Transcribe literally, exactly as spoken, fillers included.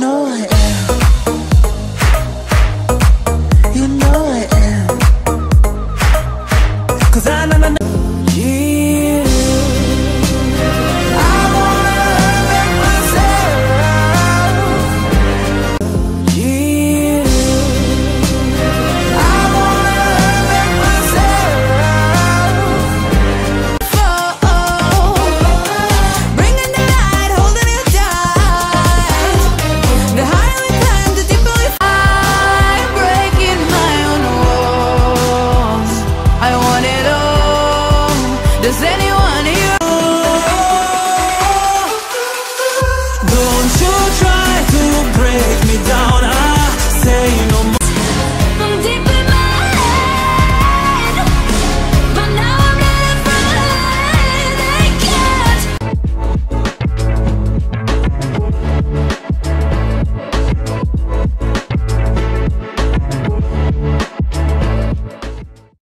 know I am. You know I am. 'Cause I know, know, know. Yeah. I wanna make myself. Yeah. I wanna make myself. Oh, bringing the light, holding it tight. The higher we climb, the deeper we fly. Breaking my own walls. I want it all. Does anyone hear? Don't you